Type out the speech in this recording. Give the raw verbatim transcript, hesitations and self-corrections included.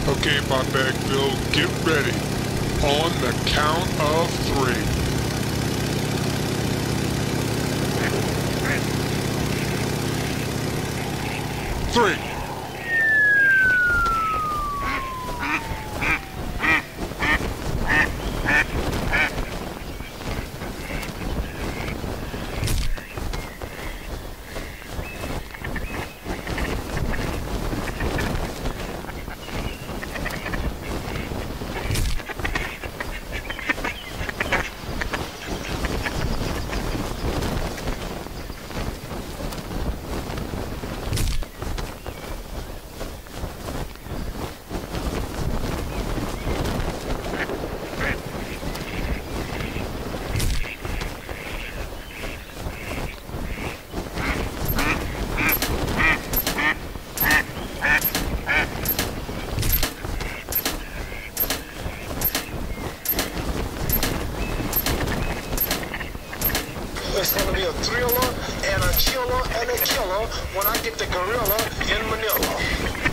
Okay, BopBagBill, get ready. On the count of three. Three. It's gonna be a thriller and a chiller and a killer when I get the gorilla in Manila.